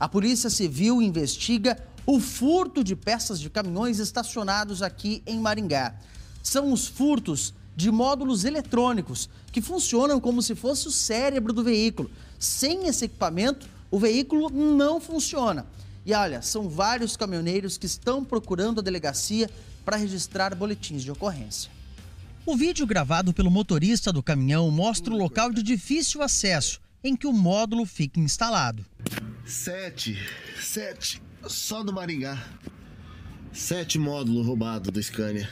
A Polícia Civil investiga o furto de peças de caminhões estacionados aqui em Maringá. São os furtos de módulos eletrônicos que funcionam como se fosse o cérebro do veículo. Sem esse equipamento, o veículo não funciona. E olha, são vários caminhoneiros que estão procurando a delegacia para registrar boletins de ocorrência. O vídeo gravado pelo motorista do caminhão mostra o local de difícil acesso em que o módulo fica instalado. Sete, só do Maringá. 7 módulos roubados do Scania.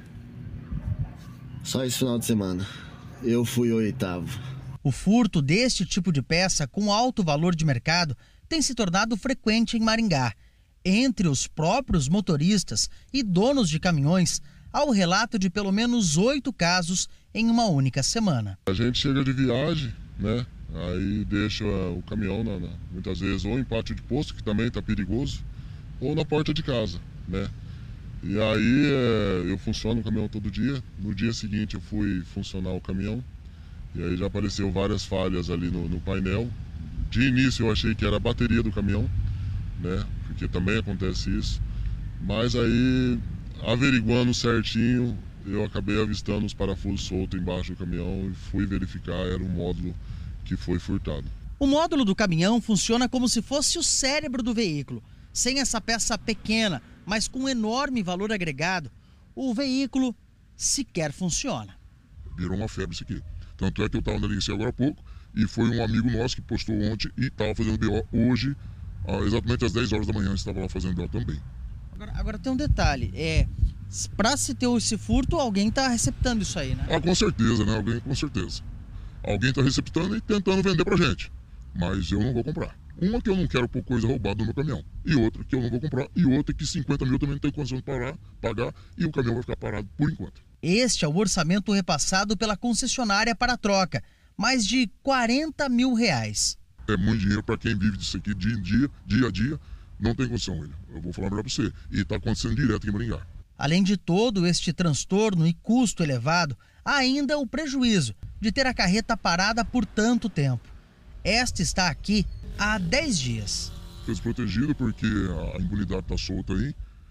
Só esse final de semana. Eu fui o 8º. O furto deste tipo de peça com alto valor de mercado tem se tornado frequente em Maringá. Entre os próprios motoristas e donos de caminhões, há o relato de pelo menos 8 casos em uma única semana. A gente chega de viagem, né? Aí deixa o caminhão, muitas vezes, ou em pátio de posto, que também está perigoso, ou na porta de casa, né? E aí eu funciono o caminhão todo dia. No dia seguinte eu fui funcionar o caminhão e aí já apareceu várias falhas ali no painel. De início eu achei que era a bateria do caminhão, né? Porque também acontece isso. Mas aí, averiguando certinho, eu acabei avistando os parafusos soltos embaixo do caminhão e fui verificar, era um módulo que foi furtado. O módulo do caminhão funciona como se fosse o cérebro do veículo. Sem essa peça pequena, mas com enorme valor agregado, o veículo sequer funciona. Virou uma febre isso aqui. Tanto é que eu estava na delegacia agora há pouco e foi um amigo nosso que postou ontem e estava fazendo BO hoje, exatamente às 10 horas da manhã, estava lá fazendo BO também. Agora tem um detalhe, para se ter esse furto, alguém está receptando isso aí, né? Com certeza, né? Alguém com certeza. Alguém está receptando e tentando vender pra gente, mas eu não vou comprar. Uma que eu não quero pôr coisa roubada no meu caminhão, e outra que eu não vou comprar, e outra que 50 mil também não tem condição de pagar, e o caminhão vai ficar parado por enquanto. Este é o orçamento repassado pela concessionária para a troca, mais de R$40 mil. É muito dinheiro para quem vive disso aqui dia a dia, não tem condição, William. Eu vou falar melhor para você, e está acontecendo direto aqui em Maringá. Além de todo este transtorno e custo elevado, há ainda o prejuízo de ter a carreta parada por tanto tempo. Esta está aqui há 10 dias. Desprotegido porque a impunidade está solta aí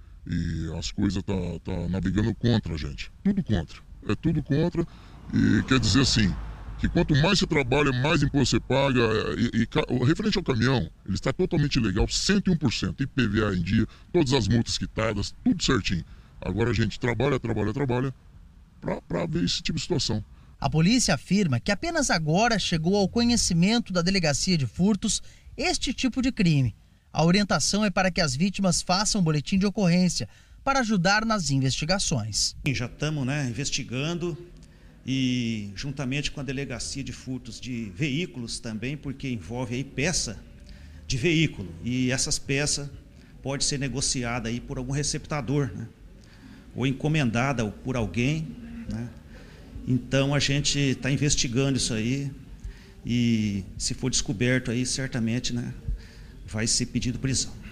e as coisas tá navegando contra a gente. Tudo contra. É tudo contra e quer dizer assim, que quanto mais você trabalha, mais imposto você paga. Referente ao caminhão, ele está totalmente legal, 101%, IPVA em dia, todas as multas quitadas, tudo certinho. Agora a gente trabalha para ver esse tipo de situação. A polícia afirma que apenas agora chegou ao conhecimento da Delegacia de Furtos este tipo de crime. A orientação é para que as vítimas façam boletim de ocorrência para ajudar nas investigações. Já estamos investigando e juntamente com a Delegacia de Furtos de Veículos também, porque envolve aí peça de veículo e essas peças pode ser negociada aí por algum receptador, né? Ou encomendada por alguém, né? Então a gente está investigando isso aí e se for descoberto aí certamente, né, vai ser pedido prisão.